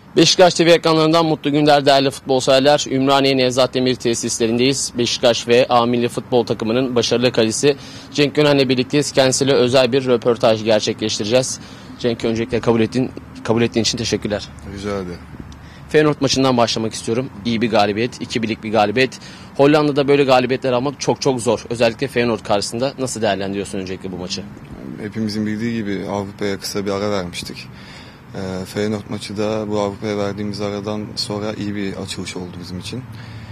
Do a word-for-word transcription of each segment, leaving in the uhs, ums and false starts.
Beşiktaş T V ekranlarından mutlu günler değerli futbol severler. Ümraniye Nevzat Demir tesislerindeyiz. Beşiktaş ve A Milli Futbol takımının başarılı kalecisi Cenk Gönen'le birlikteyiz. Kendisiyle özel bir röportaj gerçekleştireceğiz. Cenk, öncelikle kabul ettiğin, kabul ettiğin için teşekkürler. Rica ederim. Feyenoord maçından başlamak istiyorum. İyi bir galibiyet, iki birlik bir galibiyet. Hollanda'da böyle galibiyetler almak çok çok zor. Özellikle Feyenoord karşısında. Nasıl değerlendiriyorsun öncelikle bu maçı? Hepimizin bildiği gibi Avrupa'ya kısa bir ara vermiştik. E, Feyenoord maçı da bu Avrupa'ya verdiğimiz aradan sonra iyi bir açılış oldu bizim için.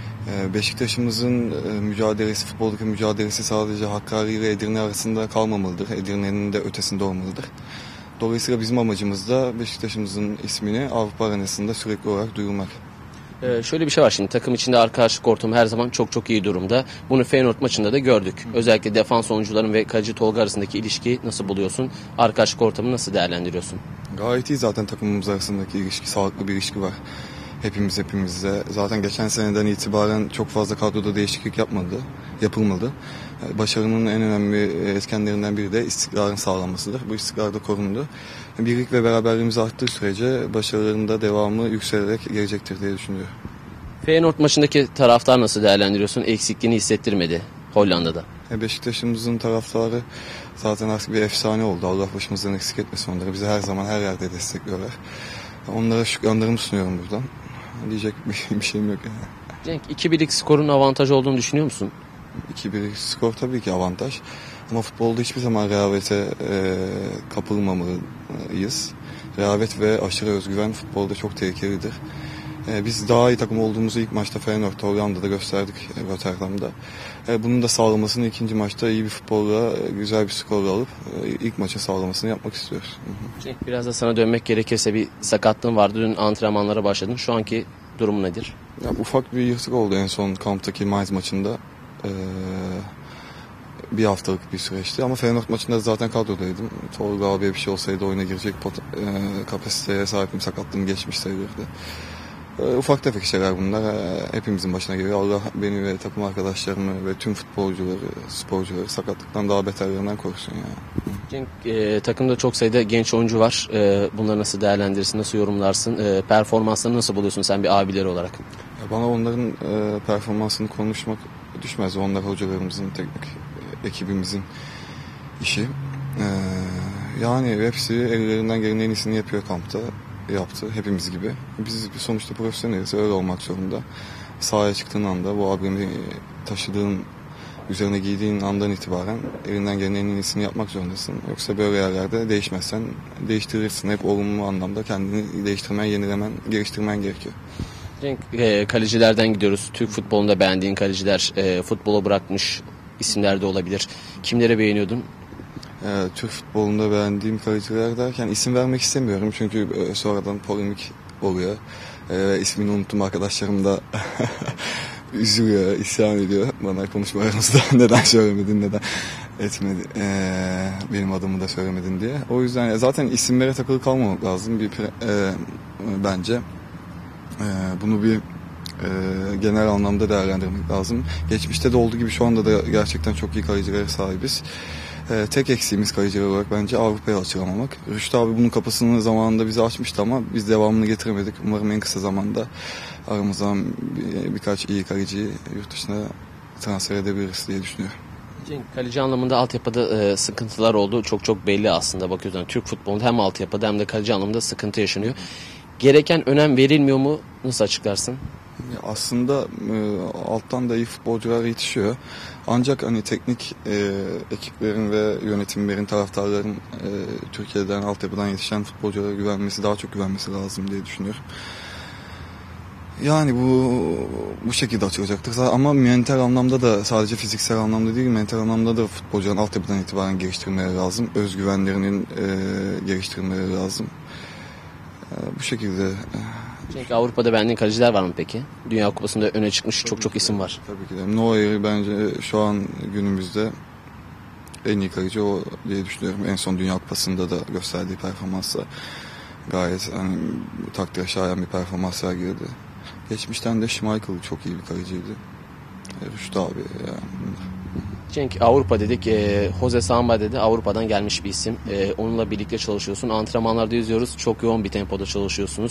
E, Beşiktaş'ımızın e, mücadelesi, futboldaki mücadelesi sadece Hakkari ile Edirne arasında kalmamalıdır. Edirne'nin de ötesinde olmalıdır. Dolayısıyla bizim amacımız da Beşiktaş'ımızın ismini Avrupa arenasında sürekli olarak duyurmak. Ee, şöyle bir şey var şimdi, takım içinde arkadaşlık ortamı her zaman çok çok iyi durumda. Bunu Feyenoord maçında da gördük. Özellikle defans oyuncuların ve kaleci Tolga arasındaki ilişkiyi nasıl buluyorsun? Arkadaşlık ortamını nasıl değerlendiriyorsun? Gayet iyi zaten takımımız arasındaki ilişki, sağlıklı bir ilişki var. Hepimiz hepimizle. Zaten geçen seneden itibaren çok fazla kadroda değişiklik yapmadı, yapılmadı. Başarının en önemli etkenlerinden biri de istikrarın sağlanmasıdır. Bu istikrar da korundu. Birlik ve beraberliğimiz arttığı sürece başarıların da devamı yükselerek gelecektir diye düşünüyorum. Feyenoord maçındaki taraftar nasıl değerlendiriyorsun? Eksikliğini hissettirmedi Hollanda'da. Beşiktaş'ımızın taraftarı zaten artık bir efsane oldu. Allah başımızdan eksik etmesin onları. Bizi her zaman her yerde destekliyorlar. Onlara şükranlarımı sunuyorum buradan. Diyecek bir, bir şeyim yok yani. Cenk, iki birlik skorun avantaj olduğunu düşünüyor musun? iki birlik skor tabii ki avantaj. Ama futbolda hiçbir zaman rehavete e, kapılmamalıyız. Rehavet ve aşırı özgüven futbolda çok tehlikelidir. E, biz daha iyi takım olduğumuzu ilk maçta Feyenoord Hollanda'da gösterdik, e, Rotterdam'da. E, bunun da sağlamasını ikinci maçta iyi bir futbolla, e, güzel bir skorla alıp e, ilk maçın sağlamasını yapmak istiyoruz. Cenk, biraz da sana dönmek gerekirse, bir sakatlığın vardı. Dün antrenmanlara başladın. Şu anki durumu nedir? Ya, ufak bir yırtık oldu en son kamptaki Mainz maçında. Ee, bir haftalık bir süreçti ama Feyenoord maçında zaten kadrodaydım. Tolga abiye bir şey olsaydı oyuna girecek pot- e, kapasiteye sahibim, sakatlığım geçmiş sayılırdı. E, ufak tefek şeyler bunlar. E, hepimizin başına geliyor. Allah beni ve takım arkadaşlarımı ve tüm futbolcuları, sporcuları sakatlıktan daha beterlerinden korusun ya. Cenk, e, takımda çok sayıda genç oyuncu var. E, bunları nasıl değerlendirirsin, nasıl yorumlarsın? E, performanslarını nasıl buluyorsun sen bir abileri olarak? Ya, bana onların e, performansını konuşmak düşmez. Onlar hocalarımızın, teknik e, ekibimizin işi. E, yani hepsi ellerinden gelen en iyisini yapıyor kampta. Yaptı hepimiz gibi. Biz sonuçta profesyoneliz, öyle olmak zorunda. Sahaya çıktığın anda, bu abremi taşıdığın, üzerine giydiğin andan itibaren elinden gelen en iyisini yapmak zorundasın. Yoksa böyle yerlerde değişmezsen değiştirirsin. Hep olumlu anlamda kendini değiştirmen, yenilemen, geliştirmen gerekiyor. Cenk, e, kalecilerden gidiyoruz. Türk futbolunda beğendiğin kaleciler, e, futbola bırakmış isimler de olabilir. Kimlere beğeniyordun? E, Türk futbolunda beğendiğim kaleciler derken isim vermek istemiyorum. Çünkü e, sonradan polemik oluyor. E, ismini unuttum, arkadaşlarım da üzülüyor, isyan ediyor bana konuşmalarımızda. Neden söylemedin, neden etmedi, e, benim adımı da söylemedin diye. O yüzden zaten isimlere takılı kalmamak lazım bir e, bence. E, bunu bir e, genel anlamda değerlendirmek lazım. Geçmişte de olduğu gibi şu anda da gerçekten çok iyi kalecilere sahibiz. E, tek eksiğimiz kaleciler olarak bence Avrupa'ya açılamamak. Rüştü abi bunun kapısını zamanında bize açmıştı ama biz devamını getiremedik. Umarım en kısa zamanda aramızdan bir, birkaç iyi kaleciyi yurt dışına transfer edebiliriz diye düşünüyorum. Cenk, kaleci anlamında altyapıda e, sıkıntılar oldu. Çok çok belli aslında bakıyorsun. Türk futbolunda hem altyapıda hem de kaleci anlamında sıkıntı yaşanıyor. Gereken önem verilmiyor mu? Nasıl açıklarsın? Ya aslında e, alttan da iyi futbolcular yetişiyor. Ancak hani teknik e, ekiplerin ve yönetimlerin, taraftarların e, Türkiye'den, altyapıdan yetişen futbolculara güvenmesi, daha çok güvenmesi lazım diye düşünüyorum. Yani bu bu şekilde açılacaktır. Ama mental anlamda da, sadece fiziksel anlamda değil, mental anlamda da futbolcuların altyapıdan itibaren geliştirmeleri lazım. Özgüvenlerinin e, geliştirmeleri lazım. E, bu şekilde. Cenk, Avrupa'da beğendiğin kaleciler var mı peki? Dünya Kupası'nda öne çıkmış çok çok isim var. Tabii ki de. Neuer bence şu an günümüzde en iyi kaleci o diye düşünüyorum. En son Dünya Kupası'nda da gösterdiği performansla gayet hani takdire şayan bir performans sergiledi. Geçmişten de Schmeichel çok iyi bir kaleciydi. Rüştü abi yani. Cenk, Avrupa dedik. E, Jose Samba dedi. Avrupa'dan gelmiş bir isim. E, onunla birlikte çalışıyorsun. Antrenmanlarda izliyoruz. Çok yoğun bir tempoda çalışıyorsunuz.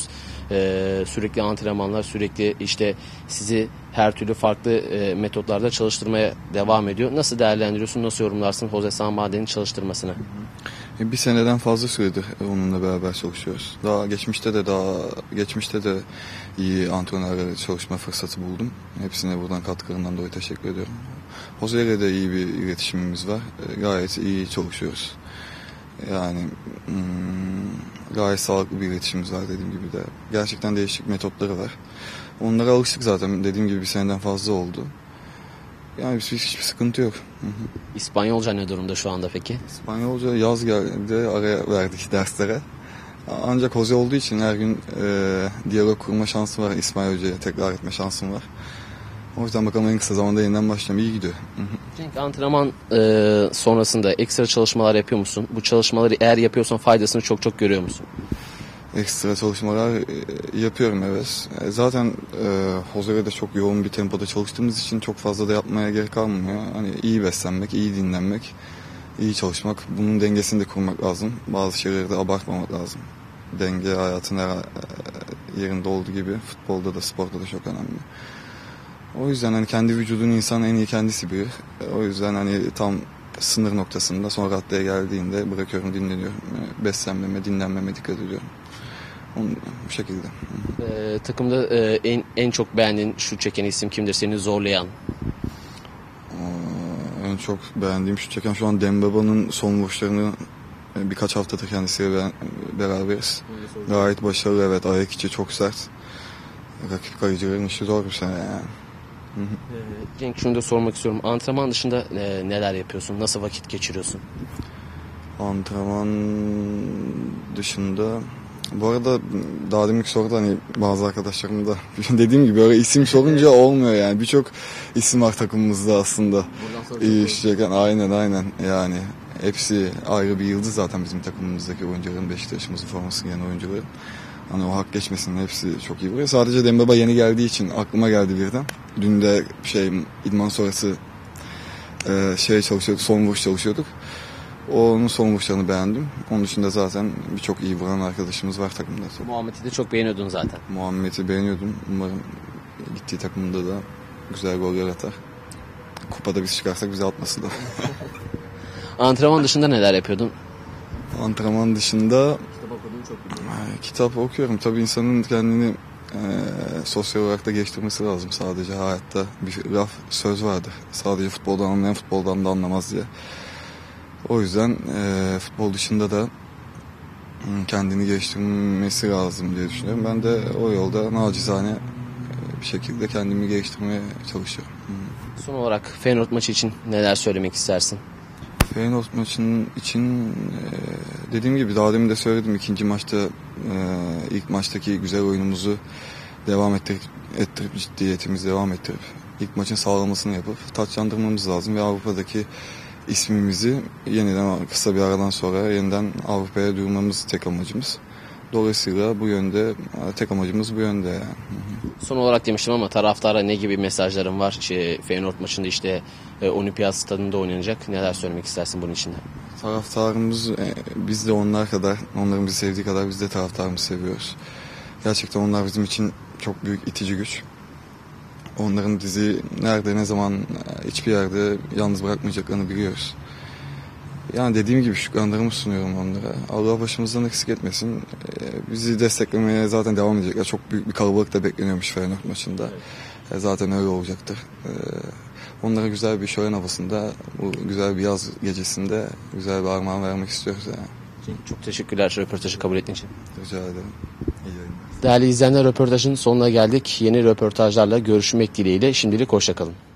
Ee, sürekli antrenmanlar, sürekli işte sizi her türlü farklı e, metotlarda çalıştırmaya devam ediyor. Nasıl değerlendiriyorsun, nasıl yorumlarsın Jose Samade'nin çalıştırmasını? Bir seneden fazla süredir onunla beraber çalışıyoruz. Daha geçmişte de daha geçmişte de iyi antrenörlerle çalışma fırsatı buldum. Hepsine buradan katkılarından dolayı teşekkür ediyorum. Jose ile de iyi bir iletişimimiz var. Gayet iyi çalışıyoruz. Yani hmm, gayet sağlıklı bir iletişimimiz var dediğim gibi de. Gerçekten değişik metotları var. Onlara alıştık zaten. Dediğim gibi bir seneden fazla oldu. Yani hiçbir sıkıntı yok. Hı hı. İspanyolca ne durumda şu anda peki? İspanyolca yaz geldi, araya verdik derslere. Ancak Jose olduğu için her gün e, diyalog kurma şansı var. İspanyolca'ya tekrar etme şansım var. O yüzden bakalım en kısa zamanda yeniden başlayacağım. İyi gidiyor. Hı hı. Cenk, antrenman e, sonrasında ekstra çalışmalar yapıyor musun? Bu çalışmaları eğer yapıyorsan faydasını çok çok görüyor musun? Ekstra çalışmalar e, yapıyorum evet. E, zaten e, Jose'yle de çok yoğun bir tempoda çalıştığımız için çok fazla da yapmaya gerek kalmıyor. Hani iyi beslenmek, iyi dinlenmek, iyi çalışmak. Bunun dengesini de kurmak lazım. Bazı şeyleri de abartmamak lazım. Denge hayatın her e, yerinde olduğu gibi futbolda da sporda da çok önemli. O yüzden hani kendi vücudunu insan en iyi kendisi bilir. E, o yüzden hani tam sınır noktasında son raddeye geldiğinde bırakıyorum, dinleniyorum. E, beslenmeme, dinlenmeme dikkat ediyorum. Onun, bu şekilde. Ee, takımda e, en en çok beğendiğin şut çeken isim kimdir? Seni zorlayan? Ee, en çok beğendiğim şut çeken şu an Dembaba'nın son vuruşlarını e, birkaç haftadır kendisiyle ben, beraberiz. Gayet başarılı evet. Ayak içi çok sert. Rakip kayıcıların işi zor bir sene yani. Hı hı. Ee, Cenk, şunu da sormak istiyorum. Antrenman dışında e, neler yapıyorsun? Nasıl vakit geçiriyorsun? Antrenman dışında bu arada daha deminki soruda hani bazı arkadaşlarım da dediğim gibi böyle isim sorunca olmuyor yani. Birçok isim var takımımızda aslında. İyi iş çeken aynen aynen yani. Hepsi ayrı bir yıldız zaten bizim takımımızdaki oyuncuların, Beşiktaş'ımızın formasını giyen oyuncuların. Hani o hak geçmesin, hepsi çok iyi vuruyor. Sadece Dembaba yeni geldiği için aklıma geldi birden. Dün de şey idman sonrası e, şey çalışıyorduk, son vuruş çalışıyorduk. Onun son vuruşlarını beğendim. Onun dışında zaten birçok iyi vuran arkadaşımız var takımda. Muhammed'i de çok beğeniyordun zaten. Muhammed'i beğeniyordum. Umarım gittiği takımda da güzel goller atar. Kupada biz çıkarsak bizi atması da. Antrenman dışında neler yapıyordun? Antrenman dışında Kitap okudum, çok e, kitap okuyorum. Tabii insanın kendini e, sosyal olarak da geliştirmesi lazım. Sadece hayatta bir laf söz vardır. Sadece futboldan anlayan futboldan da anlamaz diye. O yüzden e, futbol dışında da kendini geliştirmesi lazım diye düşünüyorum. Ben de o yolda nacizane e, bir şekilde kendimi geliştirmeye çalışıyorum. Son olarak Feyenoord maçı için neler söylemek istersin? Feyenoord maçının için e, dediğim gibi daha demin de söyledim. İkinci maçta e, ilk maçtaki güzel oyunumuzu devam ettirip, ettirip ciddiyetimizi devam ettirip ilk maçın sağlamasını yapıp taçlandırmamız lazım ve Avrupa'daki ismimizi yeniden kısa bir aradan sonra yeniden Avrupa'ya duyurmamız tek amacımız. Dolayısıyla bu yönde tek amacımız bu yönde yani. Son olarak demiştim ama taraftara ne gibi mesajların var? İşte Feyenoord maçında işte e, Olimpiyat Stadında oynanacak. Neler söylemek istersin bunun için de? Taraftarımız e, biz de onlar kadar, onların bizi sevdiği kadar biz de taraftarımızı seviyoruz. Gerçekten onlar bizim için çok büyük itici güç. Onların bizi nerede, ne zaman, hiçbir yerde yalnız bırakmayacaklarını biliyoruz. Yani dediğim gibi şükranlarımı sunuyorum onlara. Allah başımızdan eksik etmesin. Ee, bizi desteklemeye zaten devam edecekler. Çok büyük bir kalabalık da bekleniyormuş Feyenoord maçında. Evet. Ee, zaten öyle olacaktır. Ee, onlara güzel bir şölen havasında, bu güzel bir yaz gecesinde güzel bir armağan vermek istiyoruz yani. Çok teşekkürler röportajı kabul ettiğin için. Rica ederim. İyi yayınlar. Değerli izleyenler, röportajın sonuna geldik. Yeni röportajlarla görüşmek dileğiyle. Şimdilik hoşça kalın.